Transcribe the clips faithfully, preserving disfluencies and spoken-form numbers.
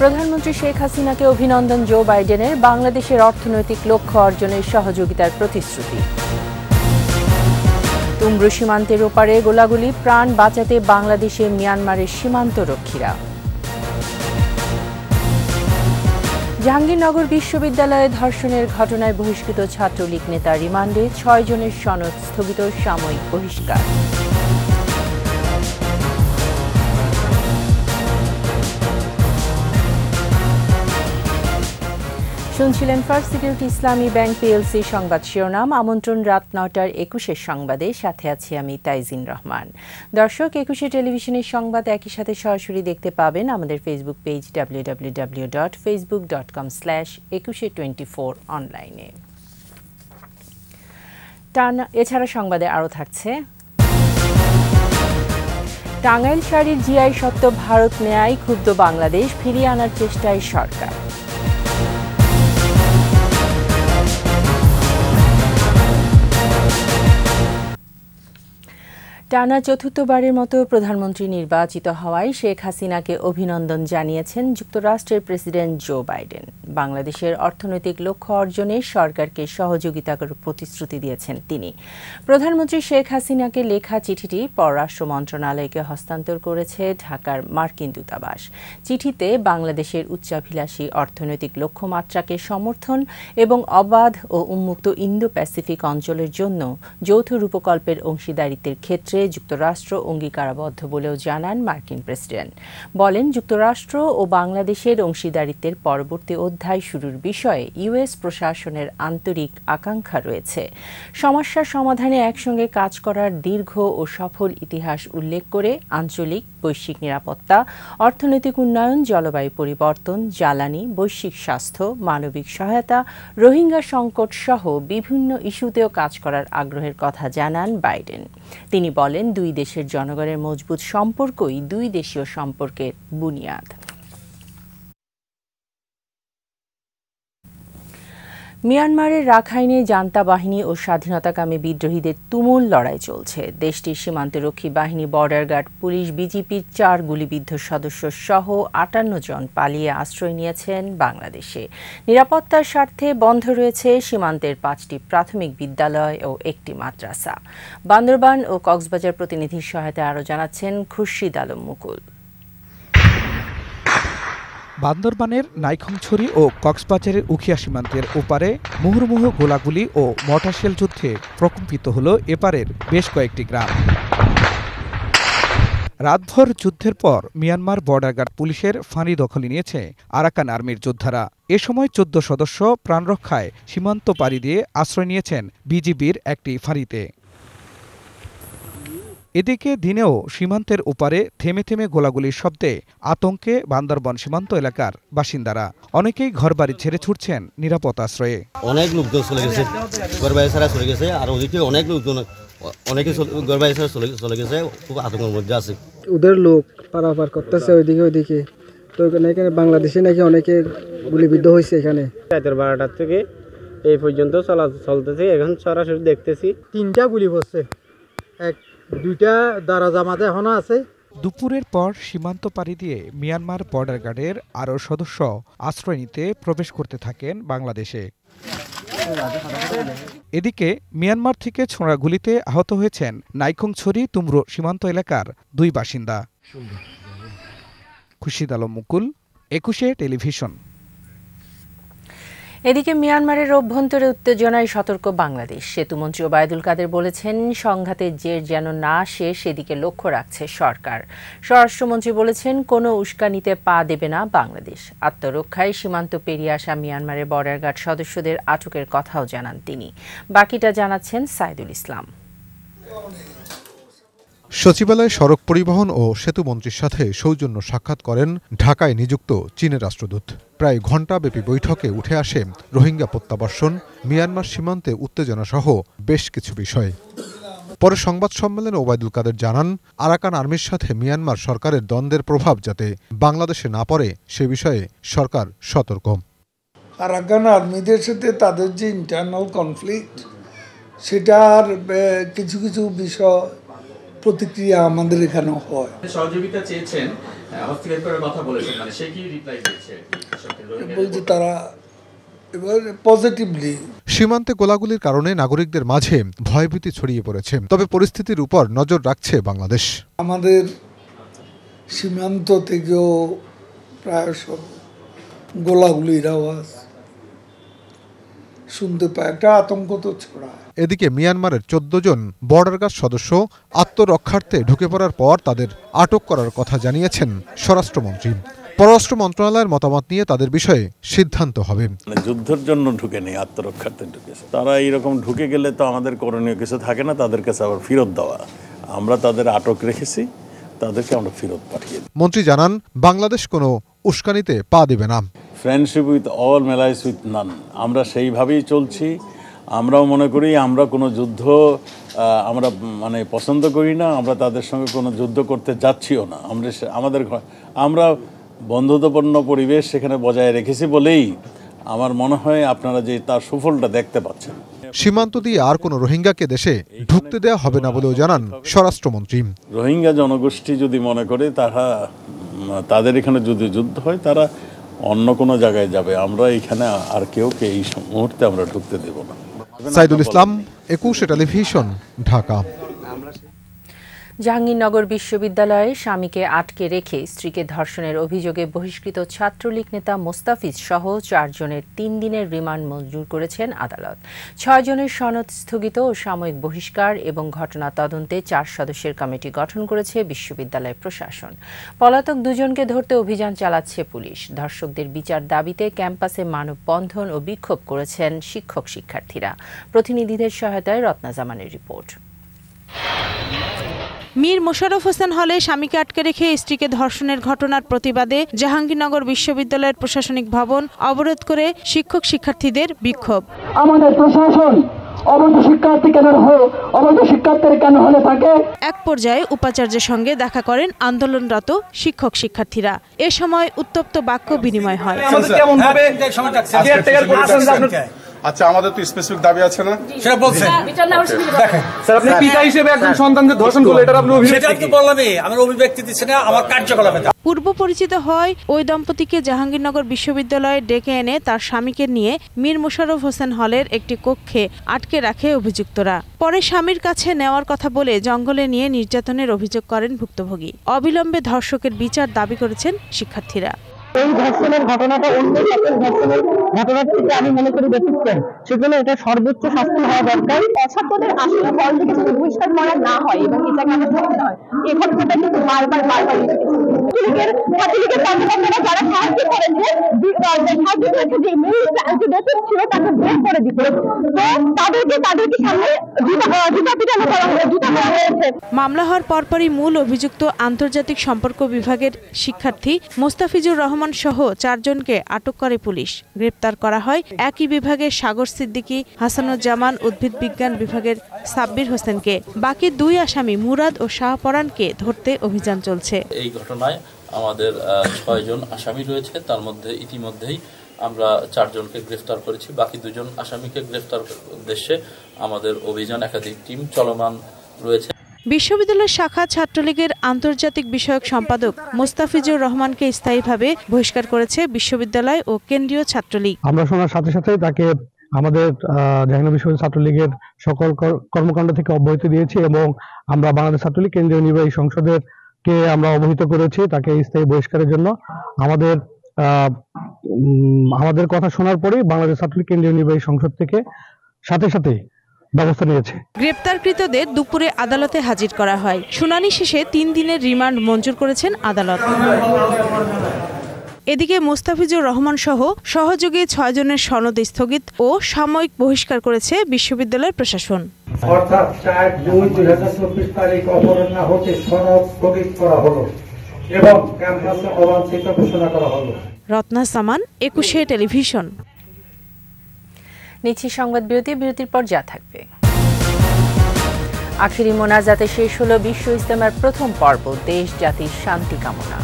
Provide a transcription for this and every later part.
প্রধানমন্ত্রী শেখ হাসিনাকে অভিনন্দন জো বাইডেনের বাংলাদেশের অর্থনৈতিক লক্ষ্য অর্জনের সহযোগিতার প্রতিশ্রুতি। তুমরু সীমান্তের ওপারে গোলাগুলি, প্রাণ বাঁচাতে বাংলাদেশে মিয়ানমারের সীমান্তরক্ষীরা। জাহাঙ্গীরনগর বিশ্ববিদ্যালয়ে ধর্ষণের ঘটনায় বহিষ্কৃত ছাত্রলীগ নেতা রিমান্ডে, ছয় জনের সনদ স্থগিত, সাময়িক বহিষ্কার। শুনছিলেন First Security Islami Bank PLC সংবাদ শিরোনাম। আমন্ত্রণ রাত নটার একুশের সংবাদে, সাথে আছি আমি তাইজিন রহমান। দর্শক, একুশে টেলিভিশনের সংবাদ একই সাথে সরাসরি দেখতে পাবেন আমাদের Facebook page W W W dot Facebook dot com slash Ekushey twenty four অনলাইনে। টানা এছাড়া সংবাদে আরও থাকছে: টাঙ্গাইল শাড়ির জিআই সত্ত্ব ভারত নেয়ায় ক্ষুব্ধ বাংলাদেশ, ফিরিয়ে আনার চেষ্টায় সরকার। টানা চতুর্থবারের মতো প্রধানমন্ত্রী নির্বাচিত হওয়ায় শেখ হাসিনাকে অভিনন্দন জানিয়েছেন যুক্তরাষ্ট্রের প্রেসিডেন্ট জো বাইডেন। বাংলাদেশের অর্থনৈতিক লক্ষ্য অর্জনে সরকারকে সহযোগিতা করার প্রতিশ্রুতি দিয়েছেন তিনি। প্রধানমন্ত্রী শেখ হাসিনাকে লেখা চিঠিটি পররাষ্ট্র মন্ত্রণালয়কে হস্তান্তর করেছে ঢাকার মার্কিন দূতাবাস। চিঠিতে বাংলাদেশের উচ্চাভিলাষী অর্থনৈতিক লক্ষ্যমাত্রাকে সমর্থন এবং অবাধ ও উন্মুক্ত ইন্দো প্যাসিফিক অঞ্চলের জন্য যৌথ রূপকল্পের অংশীদারিত্বের ক্ষেত্রে যুক্তরাষ্ট্র অঙ্গীকারাবদ্ধ বলেও জানান মার্কিন প্রেসিডেন্ট। বলেন, যুক্তরাষ্ট্র ও বাংলাদেশের অংশীদারিত্বের পরবর্তী অধ্যায় শুরুর বিষয়ে ইউএস প্রশাসনের আন্তরিক আকাঙ্ক্ষা রয়েছে। সমস্যা সমাধানে একসঙ্গে কাজ করার দীর্ঘ ও সফল ইতিহাস উল্লেখ করে আঞ্চলিক বৈশ্বিক নিরাপত্তা, অর্থনৈতিক উন্নয়ন, জলবায়ু পরিবর্তন, জ্বালানি, বৈশ্বিক স্বাস্থ্য, মানবিক সহায়তা, রোহিঙ্গা সংকট সহ বিভিন্ন ইস্যুতেও কাজ করার আগ্রহের কথা জানান বাইডেন। তিনি বলেন, দুই দেশের জনগণের মজবুত সম্পর্কই দুই দেশীয় সম্পর্কের বুনিয়াদ। মিয়ানমারের রাখাইনে জান্তা বাহিনী ও স্বাধীনতাকামী বিদ্রোহীদের তুমুল লড়াই চলছে। দেশটির সীমান্তরক্ষী বাহিনী, বর্ডার গার্ড, পুলিশ, বিজিপির চার গুলিবিদ্ধ সদস্য সহ আটান্ন জন পালিয়ে আশ্রয় নিয়েছেন বাংলাদেশে। নিরাপত্তার স্বার্থে বন্ধ রয়েছে সীমান্তের পাঁচটি প্রাথমিক বিদ্যালয় ও একটি মাদ্রাসা। বান্দরবান ও কক্সবাজার প্রতিনিধির সহায়তায় আরও জানাচ্ছেন খুরশিদ আলম মুকুল। বান্দরবানের নাইখংছড়ি ও কক্সবাজারের উখিয়া সীমান্তের ওপারে মুহুর্মুহু গোলাগুলি ও মর্টার যুদ্ধে প্রকম্পিত হল এপারের বেশ কয়েকটি গ্রাম। রাতভর যুদ্ধের পর মিয়ানমার বর্ডার গার্ড পুলিশের ফাঁড়ি দখলে নিয়েছে আরাকান আর্মির যোদ্ধারা। এ সময় চোদ্দ সদস্য প্রাণরক্ষায় সীমান্ত পাড়ি দিয়ে আশ্রয় নিয়েছেন বিজিবির একটি ফাঁড়িতে। এদিকে দিনেও সীমান্তের ওপারে থেমে থেমে গোলাগুলির শব্দে আতঙ্কে বান্দরবান সীমান্ত এলাকার বাসিন্দারা। অনেকেই ঘরবাড়ি ছেড়ে ছুটছেন নিরাপদ আশ্রয়ে। অনেক লোকজন চলে গেছে, ঘরবাড়ি ছাড়া চলে গেছে, আর ওদিকে অনেক লোকজন অনেকে ঘরবাড়ি ছাড়া চলে গেছে, খুব আতঙ্কের মধ্যে আছে। ওদের লোক পারাপার করতেছে ওইদিকে ওইদিকে, তো এখানে এখানে বাংলাদেশে নাকি অনেকে গুলিবিদ্ধ হয়েছে। এখানে রাতের বারোটার থেকে এই পর্যন্ত চলা চলতেছে, এখন সরাসরি দেখতেছি তিনটা গুলি পড়ছে, এক দুইটা দরজা মাঝে এখনো আছে। দুপুরের পর সীমান্ত পাড়ি দিয়ে মিয়ানমার বর্ডার গার্ডের আরও সদস্য আশ্রয় নিতে প্রবেশ করতে থাকেন বাংলাদেশে। এদিকে মিয়ানমার থেকে ছোঁড়া গুলিতে আহত হয়েছেন নাইখংছড়ি তুমরু সীমান্ত এলাকার দুই বাসিন্দা। খুরশিদ আলম মুকুল, একুশে টেলিভিশন। এদিকে মিয়ানমারের অভ্যন্তরে উত্তেজনায় সতর্ক বাংলাদেশ। সেতুমন্ত্রী ওবায়দুল কাদের বলেছেন, সংঘাতের জের যেন না আসে সেদিকে লক্ষ্য রাখছে সরকার। স্বরাষ্ট্রমন্ত্রী বলেছেন, কোনো উস্কানিতে পা দেবে না বাংলাদেশ। আত্মরক্ষায় সীমান্ত পেরিয়ে আসা মিয়ানমারের বর্ডার গার্ড সদস্যদের আটকের কথাও জানান তিনি। বাকিটা জানাচ্ছেন সাইদুল ইসলাম। সচিবালয়ে সড়ক পরিবহন ও সেতুমন্ত্রীর সাথে সৌজন্য সাক্ষাৎ করেন ঢাকায় নিযুক্ত চীনের রাষ্ট্রদূত। প্রায় ঘণ্টাব্যাপী বৈঠকে উঠে আসে রোহিঙ্গা প্রত্যাবর্ষণ, মিয়ানমার সীমান্তে উত্তেজনা সহ বেশ কিছু বিষয়। পরে সংবাদ সম্মেলনে ওবায়দুল কাদের জানান, আরাকান আর্মির সাথে মিয়ানমার সরকারের দ্বন্দ্বের প্রভাব যাতে বাংলাদেশে না পড়ে সে বিষয়ে সরকার সতর্ক। আরাকান আর্মিদের সাথে তাদের যে ইন্টারনাল কনফ্লিক্ট, সেটার কিছু কিছু বিষয় প্রতিক্রিয়া আমাদের এখানেও হয়। সহযোগিতা চেয়েছেন, হস্তক্ষেপ করার কথা বলেছেন, মানে সে কি রিপ্লাই দিয়েছে? বলছে তারা এবার পজিটিভলি। সীমান্তে গোলাগুলির কারণে নাগরিকদের মাঝে ভয়ভীতি ছড়িয়ে পড়েছে, তবে পরিস্থিতির উপর নজর রাখছে বাংলাদেশ। আমাদের সীমান্ত থেকেও প্রায় সব গোলাগুলির আওয়াজ শুনতে পায়, একটা আতঙ্ক তো ছড়ায়। এদিকে মিয়ানমারের চোদ্দ জন বর্ডার গার্ড সদস্য আত্মরক্ষার্থে ঢুকে পড়ার পর তাদের আটক করার কথা জানিয়েছেন স্বরাষ্ট্রমন্ত্রী। পররাষ্ট্র মন্ত্রণালয়ের মতামত নিয়ে তাদের বিষয়ে সিদ্ধান্ত হবে। যুদ্ধের জন্য ঢুকে নেই, আত্মরক্ষার্থে ঢুকেছে তারা। এইরকম ঢুকে গেলে তো আমাদের করণীয় কিছু থাকে না, তাদের কাছে আবার ফেরত দেওয়া। আমরা তাদের আটক রেখেছি, তাদেরকে আমরা ফেরত পাঠিয়ে দিই। মন্ত্রী জানান, বাংলাদেশ কোনো উস্কানিতে পা দেবে না। Friendship with all, malice with none. আমরা সেইভাবেই চলছি। আমরাও মনে করি আমরা কোনো যুদ্ধ আমরা মানে পছন্দ করি না, আমরা তাদের সঙ্গে কোনো যুদ্ধ করতে যাচ্ছিও না। আমরা আমাদের আমরা বন্ধুত্বপূর্ণ পরিবেশ সেখানে বজায় রেখেছি বলেই আমার মনে হয় আপনারা যে তার সুফলটা দেখতে পাচ্ছেন। সীমান্ত দিয়ে আর কোনো রোহিঙ্গাকে দেশে ঢুকতে দেওয়া হবে না বলেও জানান স্বরাষ্ট্রমন্ত্রী। রোহিঙ্গা জনগোষ্ঠী যদি মনে করে তারা তাদের এখানে যদি যুদ্ধ হয় তারা অন্য কোনো জায়গায় যাবে। আমরা এখানে আর কেউ কে এই মুহূর্তে আমরা ঢুকতে দেব না। সাইদুল ইসলাম, একুশে টেলিভিশন, ঢাকা। জাহাঙ্গীরনগর বিশ্ববিদ্যালয়ে স্বামীকে আটকে রেখে স্ত্রীকে ধর্ষণের অভিযোগে বহিষ্কৃত ছাত্রলীগ নেতা মোস্তাফিজ সহ চারজনের তিন দিনের রিমান্ড মঞ্জুর করেছেন আদালত। ছয় জনের সনদ স্থগিত ও সাময়িক বহিষ্কার এবং ঘটনা তদন্তে চার সদস্যের কমিটি গঠন করেছে বিশ্ববিদ্যালয় প্রশাসন। পলাতক দুজনকে ধরতে অভিযান চালাচ্ছে পুলিশ। ধর্ষকদের বিচার দাবিতে ক্যাম্পাসে মানববন্ধন ও বিক্ষোভ করেছেন শিক্ষক শিক্ষার্থীরা। প্রতিনিধিদের সহায়তায় রত্না জামানের রিপোর্ট। মীর মোশাররফ হোসেন হলে স্বামীকে আটকে রেখে স্ত্রীকে ধর্ষণের ঘটনার প্রতিবাদে জাহাঙ্গীরনগর বিশ্ববিদ্যালয়ের প্রশাসনিক ভবন অবরোধ করে শিক্ষক শিক্ষার্থীদের বিক্ষোভ। আমাদের প্রশাসন অবৈধ শিক্ষার্থী কেন অবৈধ শিক্ষার্থীর কেন হলে থাকে। এক পর্যায়ে উপাচার্যের সঙ্গে দেখা করেন আন্দোলনরত শিক্ষক শিক্ষার্থীরা। এ সময় উত্তপ্ত বাক্য বিনিময় হয়। আচ্ছা, আমাদের তো স্পেসিফিক দাবি আছে না, সেটা বলছেন। দেখেন স্যার, আপনি পিতা হিসেবে একজন সন্তানকে ধর্ষণ করলে এটা আপনি অভিব্যক্তি বললামই, আমার অভিব্যক্তি দিচ্ছেন না, আমার কার্যকলাপে। পূর্ব পরিচিত হয় ওই দম্পতিকে জাহাঙ্গীরনগর বিশ্ববিদ্যালয়ে ডেকে এনে তার স্বামীকে নিয়ে মীর মোশাররফ হোসেন হলের একটি কক্ষে আটকে রাখে অভিযুক্তরা। পরে স্বামীর কাছে নেওয়ার কথা বলে জঙ্গলে নিয়ে নির্যাতনের অভিযোগ করেন ভুক্তভোগী। অবিলম্বে ধর্ষকের বিচার দাবি করেছেন শিক্ষার্থীরা। এই ধর্ষণের ঘটনাটা অন্য সকল ধর্ষণের ঘটনার থেকে আমি মনে করি ব্যতিক্রম, সেজন্য এটা সর্বোচ্চ শাস্তি হওয়া দরকার। ছাত্রদের আসলে হল থেকে যদি বহিষ্কার করা না হয় এবং এটাকে আমরা করতে হয়, এই ঘটনাটা কিন্তু বারবার বারবার ছাত্রলীগের ছাত্রলীগের কর্মকর্তারা যারা সাহায্য করেন যে সাহায্য করেছে যে মূল যে বেতন ছিল তাকে বের করে দিতে, তো তাদেরকে তাদেরকে সামনে জুতা জুতা পিটানো করা হয়েছে জুতা করা হয়েছে। মামলা হওয়ার পরপরই মূল অভিযুক্ত আন্তর্জাতিক সম্পর্ক বিভাগের শিক্ষার্থী মোস্তাফিজুর রহমান সহ চারজনকে আটক করে পুলিশ। গ্রেপ্তার করা হয় একই বিভাগের সাগর সিদ্দিকী, হাসানুজ্জামান, উদ্ভিদ বিজ্ঞান বিভাগের সাব্বির হোসেনকে। বাকি দুই আসামি মুরাদ ও শাহপরানকে ধরতে অভিযান চলছে। এই ঘটনায় আমাদের ছয় জন আসামি রয়েছে, তার মধ্যে ইতিমধ্যেই আমরা চারজনকে গ্রেফতার করেছি। বাকি দুজন আসামিকে গ্রেফতার উদ্দেশ্যে আমাদের অভিযান একাধিক টিম চলমান রয়েছে। বিশ্ববিদ্যালয় শাখা ছাত্রলীগের আন্তর্জাতিক বিষয়ক সম্পাদক মোস্তাফিজুর রহমানকে স্থায়ীভাবে বহিষ্কার করেছে বিশ্ববিদ্যালয় ও কেন্দ্রীয় ছাত্রলীগ। আমরা শোনার সাথে সাথে তাকে আমাদের জাহাঙ্গীরনগর বিশ্ববিদ্যালয় ছাত্রলীগের সকল কর্মকাণ্ড থেকে অব্যাহতি দিয়েছি এবং আমরা বাংলাদেশ ছাত্রলীগ কেন্দ্রীয় নির্বাহী সংসদের কে আমরা অবহিত করেছি তাকে স্থায়ী বহিষ্কারের জন্য। আমাদের আমাদের কথা শোনার পরেই বাংলাদেশ ছাত্রলীগ কেন্দ্রীয় নির্বাহী সংসদ থেকে সাথে সাথে ব্যবস্থা নিয়েছে। গ্রেপ্তারকৃতদের দুপুরে আদালতে হাজির করা হয়। শুনানি শেষে তিন দিনের রিমান্ড মঞ্জুর করেছেন আদালত। এদিকে মোস্তাফিজুর রহমান সহ সহযোগী ছয় জনের সনদ স্থগিত ও সাময়িক বহিষ্কার করেছে বিশ্ববিদ্যালয়ের প্রশাসন। অর্থাৎ চার দুই দুই হাজার চব্বিশ তারিখ অপরাহ্ন হতে সনদ স্থগিত করা হলো এবং ক্যাম্পাসে অবাঞ্ছিত ঘোষণা করা হলো। রত্না জামান, একুশে টেলিভিশন। নিচ্ছি সংবাদ বিরতি। বিরতির পর যা থাকবে। আখেরি মোনাজাতে শেষ হলো বিশ্ব ইজতেমার প্রথম পর্ব, দেশ জাতির শান্তি কামনা।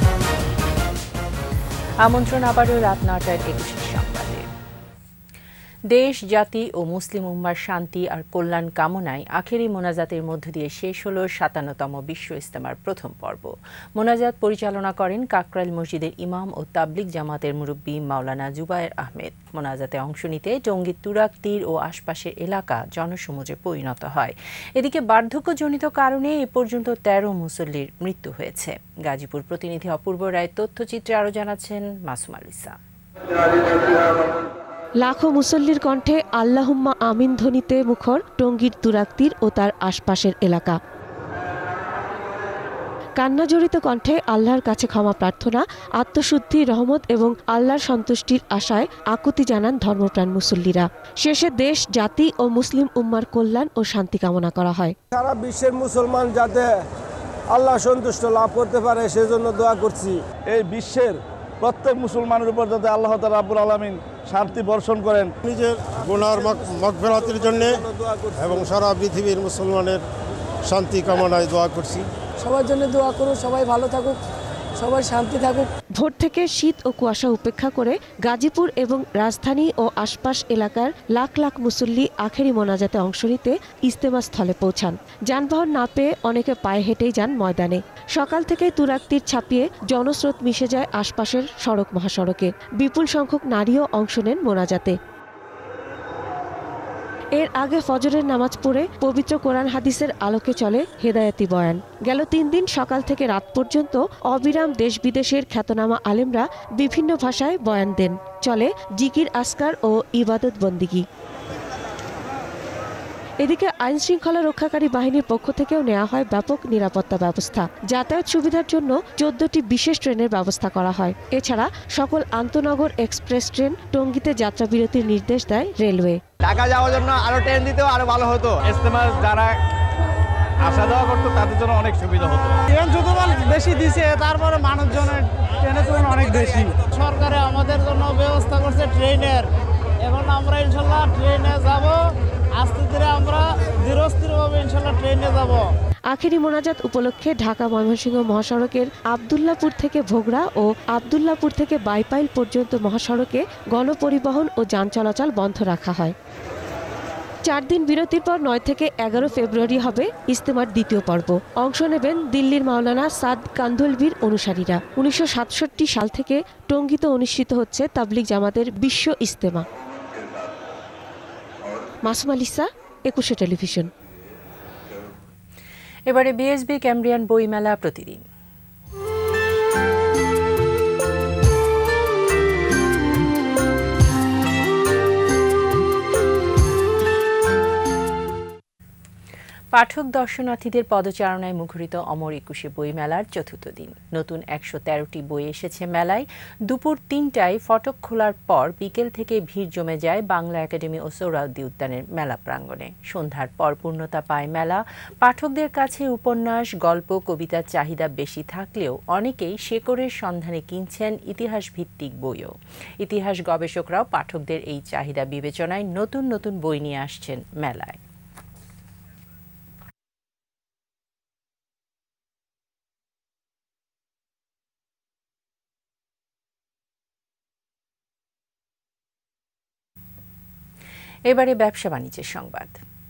আমন্ত্রণ আবারও রাত নটার একুশের সংবাদে। দেশ, জাতি ও মুসলিম উম্মার শান্তি আর কল্যাণ কামনায় আখেরি মোনাজাতের মধ্য দিয়ে শেষ হল সাতান্নতম বিশ্ব ইজতেমার প্রথম পর্ব। মোনাজাত পরিচালনা করেন কাকরাইল মসজিদের ইমাম ও তাবলিগ জামাতের মুরব্বী মাওলানা জুবায়ের আহমেদ। মোনাজাতে অংশ নিতে টঙ্গীর তুরাগ তীর ও আশপাশের এলাকা জনসমুদ্রে পরিণত হয়। এদিকে বার্ধক্যজনিত কারণে এ পর্যন্ত তেরো মুসল্লির মৃত্যু হয়েছে। গাজীপুর প্রতিনিধি অপূর্ব রায় তথ্যচিত্রে আরও জানাচ্ছেন মাসুম আলিসা। লাখো মুসল্লির কণ্ঠে আল্লাহুম্মা আমিন ধ্বনিতে মুখর টঙ্গীর তুরাগ তীর ও তার আশপাশের এলাকা। কান্নাজড়িত কণ্ঠে আল্লাহর কাছে ক্ষমা প্রার্থনা, আত্মশুদ্ধি, রহমত এবং আল্লাহর সন্তুষ্টির আশায় আকুতি জানান ধর্মপ্রাণ মুসল্লিরা। শেষে দেশ, জাতি ও মুসলিম উম্মার কল্যাণ ও শান্তি কামনা করা হয়। সারা বিশ্বের মুসলমান যাতে আল্লাহ সন্তুষ্ট লাভ করতে পারে সেজন্য দোয়া করছি। এই বিশ্বের প্রত্যেক মুসলমানের উপর যাতে আল্লাহ তাআলা রাব্বুল আলামিন শান্তি বর্ষণ করেন। নিজের গুনার মাগফিরাতের জন্য এবং সারা পৃথিবীর মুসলমানের শান্তি কামনায় দোয়া করছি। সবার জন্য দোয়া করুন, সবাই ভালো থাকুক, সবাই শান্তি থাকুক। ভোর থেকে শীত ও কুয়াশা উপেক্ষা করে গাজীপুর এবং রাজধানী ও আশপাশ এলাকার লাখ লাখ মুসল্লি আখেরি মোনাজাতে অংশ নিতে ইজতেমা স্থলে পৌঁছান। যানবাহন না পেয়ে অনেকে পায়ে হেঁটেই যান ময়দানে। সকাল থেকে তুরাগ তীর ছাপিয়ে জনস্রোত মিশে যায় আশপাশের সড়ক মহাসড়কে। বিপুল সংখ্যক নারীও অংশ নেন মোনাজাতে। এর আগে ফজরের নামাজ পড়ে পবিত্র কোরআন হাদিসের আলোকে চলে হেদায়েতি বয়ান। গেল তিন দিন সকাল থেকে রাত পর্যন্ত অবিরাম দেশ বিদেশের খ্যাতনামা আলেমরা বিভিন্ন ভাষায় বয়ান দেন। চলে জিকির, আসকার ও ইবাদত বন্দিগি। এদিকে আইন শৃঙ্খলা রক্ষাকারী বাহিনীর পক্ষ থেকেও নেওয়া হয় ব্যাপক নিরাপত্তা ব্যবস্থা। যাতায়াত সুবিধার জন্য চোদ্দটি বিশেষ ট্রেনের ব্যবস্থা করা হয়। এছাড়া সকল আন্তনগর এক্সপ্রেস ট্রেন টঙ্গীতে যাত্রা বিরতির নির্দেশ দেয় রেলওয়ে। ঢাকা যাওয়ার জন্য আরো ট্রেন দিতেও আরো ভালো হতো। ইজতেমা যারা আসা যাওয়া করতো তাদের জন্য অনেক সুবিধা হতো। ট্রেন যতবার বেশি দিছে তারপরে মানুষজনের ট্রেনের তুলনায় অনেক বেশি। সরকারে আমাদের জন্য ব্যবস্থা করছে ট্রেনের। এখন আমরা ইনশাল্লাহ ট্রেনে যাব, আস্তে ধীরে আমরা ধীরস্থিরভাবে ইনশাল্লাহ ট্রেনে যাব। আখেরি মোনাজাত উপলক্ষে ঢাকা ময়মনসিংহ মহাসড়কের আব্দুল্লাপুর থেকে ভোগড়া ও আব্দুল্লাপুর থেকে বাইপাইল পর্যন্ত মহাসড়কে গণপরিবহন ও যান চলাচল বন্ধ রাখা হয়। চার দিন বিরতির পর নয় থেকে এগারো ফেব্রুয়ারি হবে ইজতেমার দ্বিতীয় পর্ব। অংশ নেবেন দিল্লির মাওলানা সাদ কান্ধলভির অনুসারীরা। উনিশশো সাতষট্টি সাল থেকে টঙ্গীতে অনুষ্ঠিত হচ্ছে তাবলিগ জামাতের বিশ্ব ইজতেমা। মাসুম আলিসা, একুশে টেলিভিশন। এবারে বিএসবি ক্যামব্রিয়ান বইমেলা প্রতিদিন। পাঠক দর্শনার্থীদের পদচারণায় মুখরিত অমর একুশে বইমেলার চতুর্থ দিন। নতুন একশো তেরোটি বই এসেছে মেলায়। দুপুর তিনটায় ফটক খোলার পর বিকেল থেকে ভিড় জমে যায় বাংলা একাডেমি ও সোহরাওয়ার্দী উদ্যানের মেলা প্রাঙ্গণে। সন্ধ্যার পর পূর্ণতা পায় মেলা। পাঠকদের কাছে উপন্যাস, গল্প, কবিতার চাহিদা বেশি থাকলেও অনেকেই শেকড়ের সন্ধানে কিনছেন ইতিহাস ভিত্তিক বইও। ইতিহাস গবেষকরাও পাঠকদের এই চাহিদা বিবেচনায় নতুন নতুন বই নিয়ে আসছেন মেলায়। এবারে ব্যবসা বাণিজ্যের সংবাদ।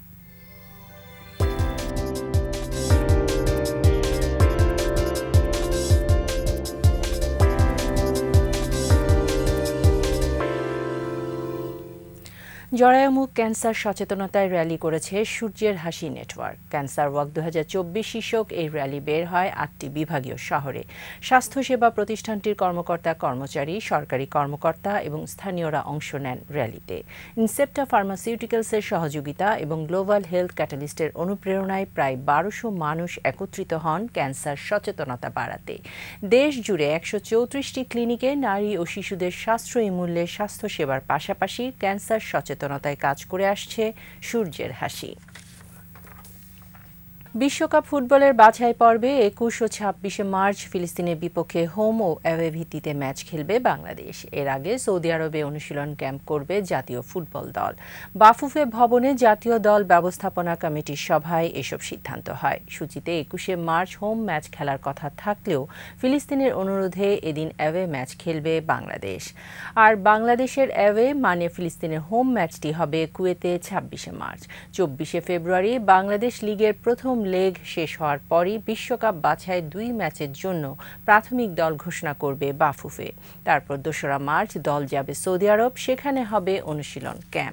জরায়ুমুখ ক্যান্সার সচেতনতায় র্যালি করেছে সূর্যের হাসি নেটওয়ার্ক। ক্যান্সার ওয়াক দু হাজার চব্বিশ শীর্ষক এই র্যালি বের হয় আটটি বিভাগীয় শহরে। স্বাস্থ্যসেবা প্রতিষ্ঠানটির কর্মকর্তা, কর্মচারী, সরকারি কর্মকর্তা এবং স্থানীয়রা অংশ নেন র্যালিতে। ইনসেপ্টা ফার্মাসিউটিক্যালসের সহযোগিতা এবং গ্লোবাল হেলথ ক্যাটালিস্টের অনুপ্রেরণায় প্রায় বারোশো মানুষ একত্রিত হন ক্যান্সার সচেতনতা বাড়াতে। দেশ জুড়ে একশো চৌত্রিশটি ক্লিনিকে নারী ও শিশুদের সাশ্রয়ী মূল্যে স্বাস্থ্যসেবার পাশাপাশি ক্যান্সার সচেতনতায় কাজ করে আসছে সূর্যের হাসি। বিশ্বকাপ ফুটবলের বাছাই পর্বে একুশ ও ছাব্বিশে মার্চ ফিলিস্তিনের বিপক্ষে হোম ও অ্যাওয়ে ভিত্তিতে ম্যাচ খেলবে বাংলাদেশ। এর আগে সৌদি আরবে অনুশীলন ক্যাম্প করবে জাতীয় ফুটবল দল। বাফুফে ভবনে জাতীয় দল ব্যবস্থাপনা কমিটির সভায় এসব সিদ্ধান্ত হয়। সূচিতে একুশে মার্চ হোম ম্যাচ খেলার কথা থাকলেও ফিলিস্তিনের অনুরোধে এদিন অ্যাওয়ে ম্যাচ খেলবে বাংলাদেশ। আর বাংলাদেশের অ্যাওয়ে মানে ফিলিস্তিনের হোম ম্যাচটি হবে কুয়েতে ছাব্বিশে মার্চ। চব্বিশে ফেব্রুয়ারি বাংলাদেশ লিগের প্রথম লেগ শেষ হওয়ার পরই বিশ্বকাপ বাছাই দুই ম্যাচের জন্য প্রাথমিক দল ঘোষণা করবে বাফুফে। তারপর দোসরা মার্চ দল যাবে সৌদি আরব, সেখানে হবে অনুশীলন ক্যাম্প।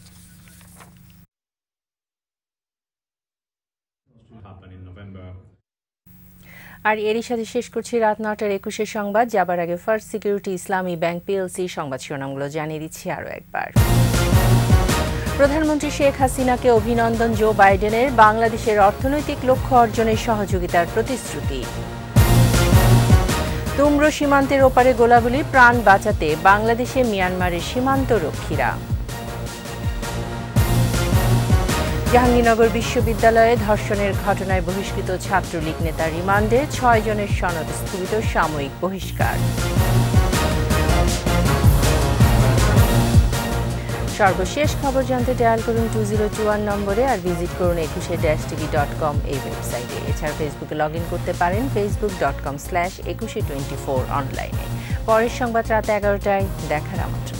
আর এরই সাথে শেষ করছি রাত নটার একুশের সংবাদ। যাবার আগে First Security Islami Bank PLC সংবাদ শিরোনামগুলো জানিয়ে দিচ্ছি আরও একবার। প্রধানমন্ত্রী শেখ হাসিনাকে অভিনন্দন জো বাইডেনের, বাংলাদেশের অর্থনৈতিক লক্ষ্য অর্জনের সহযোগিতার প্রতিশ্রুতি। তুমরো সীমান্তের ওপারে গোলাগুলি, প্রাণ বাঁচাতে বাংলাদেশে মিয়ানমারের সীমান্ত রক্ষীরা। জাহাঙ্গীরনগর বিশ্ববিদ্যালয়ে ধর্ষণের ঘটনায় বহিষ্কৃত ছাত্রলীগ নেতা রিমান্ডে, ছয় জনের সনদ স্থগিত, সাময়িক বহিষ্কার। সর্বশেষ খবর জানতে ডায়াল করুন টু জিরো টু ওয়ান নম্বরে আর ভিজিট করুন একুশে ড্যাশ টিভি ডট কম এই ওয়েবসাইটে। এছাড়া ফেসবুকে লগ ইন করতে পারেন Facebook dot com slash Ekushey twenty four অনলাইনে। পরের সংবাদ রাত এগারোটায় দেখার আমন্ত্রণ।